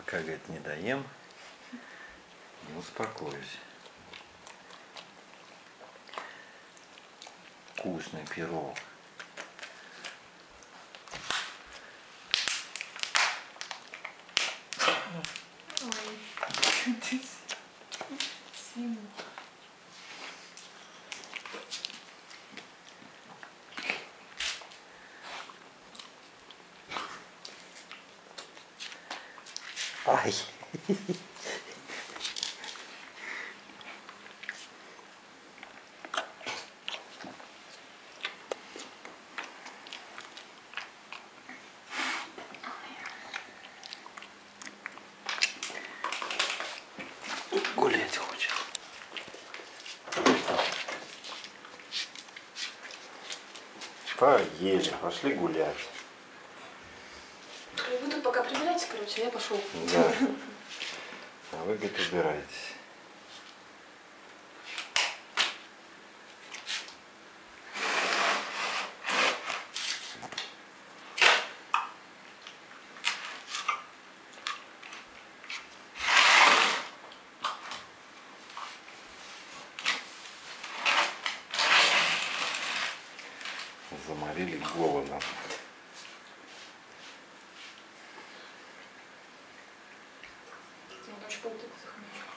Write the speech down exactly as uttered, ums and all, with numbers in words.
Пока, говорит, не доем, не успокоюсь. Вкусный пирог. Ой, ты свинья. Ай! Гулять хочет. Поели, пошли гулять. Вы тут пока прибирайтесь, короче, а я пошел. Да. А вы, говорит, убираетесь. Заморили голодом. Ты ночь полтыка захочешь.